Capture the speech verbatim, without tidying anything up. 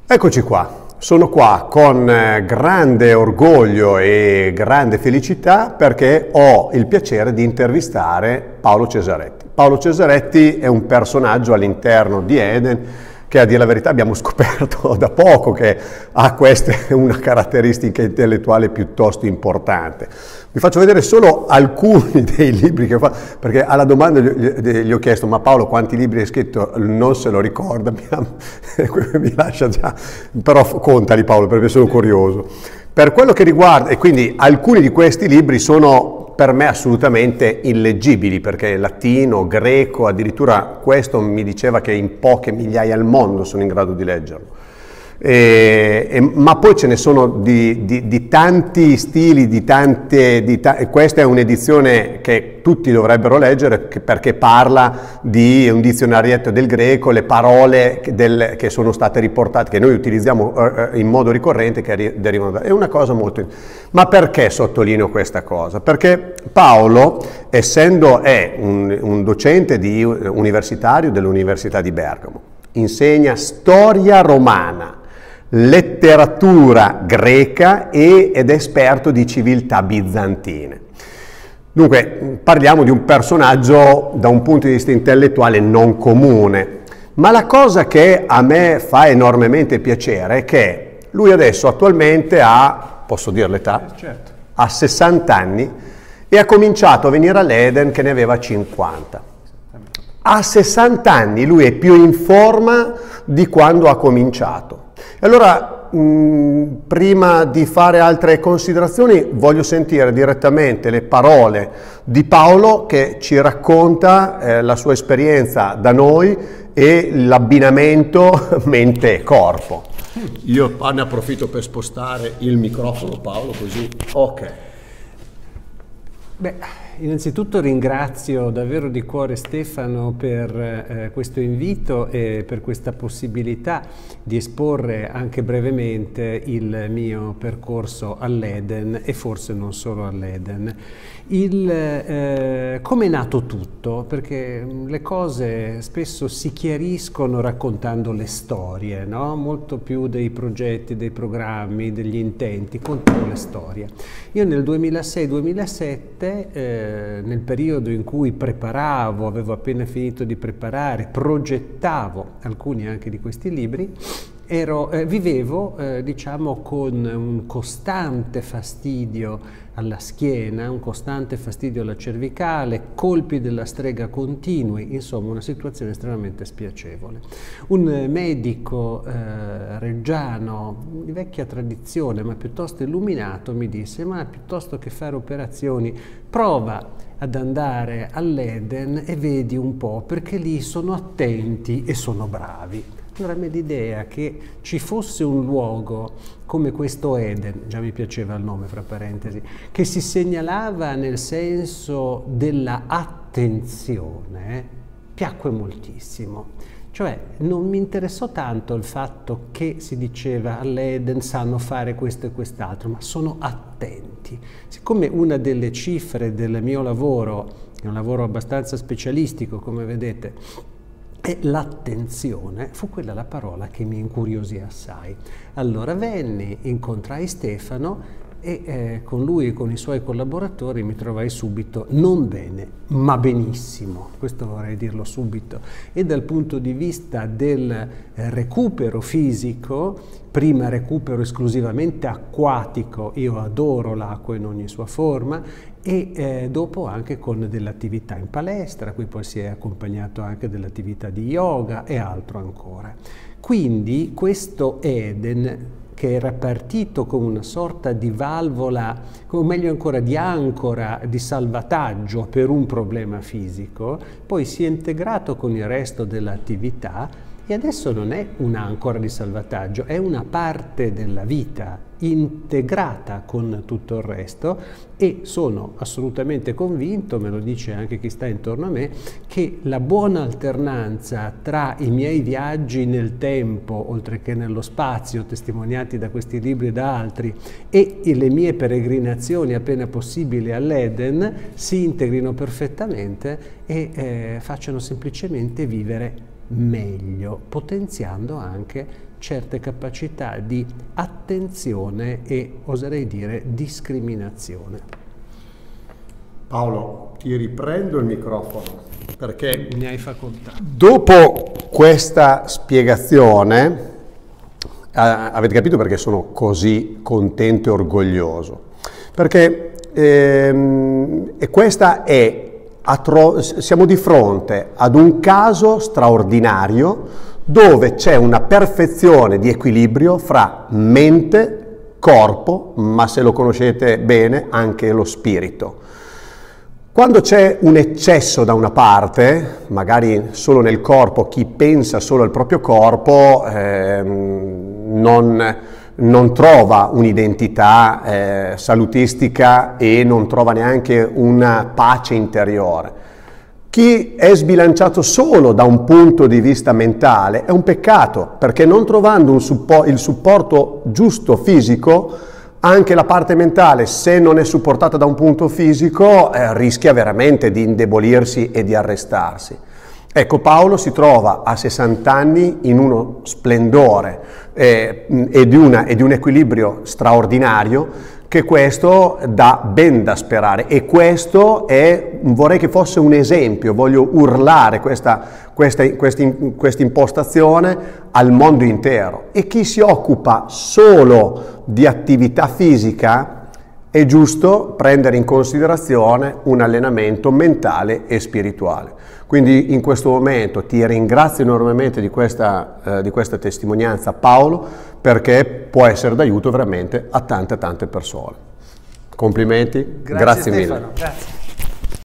Eccoci qua, sono qua con grande orgoglio e grande felicità perché ho il piacere di intervistare Paolo Cesaretti. Paolo Cesaretti è un personaggio all'interno di Eden che, a dire la verità, abbiamo scoperto da poco che ha questa una caratteristica intellettuale piuttosto importante. Vi faccio vedere solo alcuni dei libri che fa, perché alla domanda gli, gli ho chiesto: ma Paolo, quanti libri hai scritto? Non se lo ricorda, mi, mi lascia già, però contali Paolo, perché sono curioso. Per quello che riguarda, e quindi alcuni di questi libri sono per me assolutamente illeggibili, perché latino, greco, addirittura questo mi diceva che in poche migliaia al mondo sono in grado di leggerlo. E, e, ma poi ce ne sono di, di, di tanti stili, di tante, di ta questa è un'edizione che tutti dovrebbero leggere, che, perché parla di un dizionarietto del greco, le parole del, che sono state riportate, che noi utilizziamo uh, in modo ricorrente, che derivano da... È una cosa molto... Ma perché sottolineo questa cosa? Perché Paolo, essendo è un, un docente di, universitario dell'Università di Bergamo, insegna storia romana, letteratura greca e, ed è esperto di civiltà bizantine. Dunque parliamo di un personaggio da un punto di vista intellettuale non comune, ma la cosa che a me fa enormemente piacere è che lui adesso attualmente ha, posso dire l'età? Certo. Ha sessanta anni e ha cominciato a venire all'Eden che ne aveva cinquanta. A sessanta anni lui è più in forma di quando ha cominciato. E allora, mh, prima di fare altre considerazioni, voglio sentire direttamente le parole di Paolo che ci racconta eh, la sua esperienza da noi e l'abbinamento mente e corpo. Io ne approfitto per spostare il microfono, Paolo, così. Ok. Beh, innanzitutto ringrazio davvero di cuore Stefano per eh, questo invito e per questa possibilità di esporre anche brevemente il mio percorso all'Eden e forse non solo all'Eden. Eh, come è nato tutto? Perché le cose spesso si chiariscono raccontando le storie, no? Molto più dei progetti, dei programmi, degli intenti, contano le storie. Io nel duemilasei duemilasette, eh, nel periodo in cui preparavo, avevo appena finito di preparare, progettavo alcuni anche di questi libri, ero, eh, vivevo eh, diciamo con un costante fastidio alla schiena, un costante fastidio alla cervicale, colpi della strega continui, insomma una situazione estremamente spiacevole. Un medico eh, reggiano di vecchia tradizione ma piuttosto illuminato mi disse: ma piuttosto che fare operazioni prova ad andare all'Eden e vedi un po', perché lì sono attenti e sono bravi. Allora mi l'idea che ci fosse un luogo come questo Eden, già mi piaceva il nome fra parentesi, che si segnalava nel senso della attenzione, piacque moltissimo. Cioè non mi interessò tanto il fatto che si diceva all'Eden sanno fare questo e quest'altro, ma sono attenti. Siccome una delle cifre del mio lavoro, è un lavoro abbastanza specialistico come vedete, e l'attenzione, fu quella la parola che mi incuriosì assai. Allora venni, incontrai Stefano e eh, con lui e con i suoi collaboratori mi trovai subito non bene, ma benissimo, questo vorrei dirlo subito. E dal punto di vista del eh, recupero fisico, prima recupero esclusivamente acquatico, io adoro l'acqua in ogni sua forma, e eh, dopo anche con dell'attività in palestra, qui poi si è accompagnato anche dell'attività di yoga e altro ancora. Quindi questo Eden, che era partito come una sorta di valvola, o meglio ancora di ancora di salvataggio per un problema fisico, poi si è integrato con il resto dell'attività e adesso non è un'ancora di salvataggio, è una parte della vita integrata con tutto il resto, e sono assolutamente convinto, me lo dice anche chi sta intorno a me, che la buona alternanza tra i miei viaggi nel tempo, oltre che nello spazio, testimoniati da questi libri e da altri, e le mie peregrinazioni appena possibile all'Eden si integrino perfettamente e eh, facciano semplicemente vivere meglio, potenziando anche certe capacità di attenzione e, oserei dire, discriminazione. Paolo, ti riprendo il microfono perché ne hai facoltà. Dopo questa spiegazione eh, avete capito perché sono così contento e orgoglioso, perché ehm, e questa è siamo di fronte ad un caso straordinario dove c'è una perfezione di equilibrio fra mente, corpo, ma se lo conoscete bene anche lo spirito. Quando c'è un eccesso da una parte, magari solo nel corpo, chi pensa solo al proprio corpo ehm, non, non trova un'identità eh, salutistica e non trova neanche una pace interiore. Chi è sbilanciato solo da un punto di vista mentale è un peccato, perché non trovando un suppo- il supporto giusto fisico, anche la parte mentale, se non è supportata da un punto fisico, eh, rischia veramente di indebolirsi e di arrestarsi. Ecco, Paolo si trova a sessanta anni in uno splendore eh, e, di una, e di un equilibrio straordinario, che questo dà ben da sperare, e questo è, vorrei che fosse un esempio, voglio urlare questa, questa, questa, questa impostazione al mondo intero. E chi si occupa solo di attività fisica è giusto prendere in considerazione un allenamento mentale e spirituale. Quindi in questo momento ti ringrazio enormemente di questa, eh, di questa testimonianza, Paolo, perché può essere d'aiuto veramente a tante tante persone. Complimenti, grazie, grazie mille. Stefano, grazie.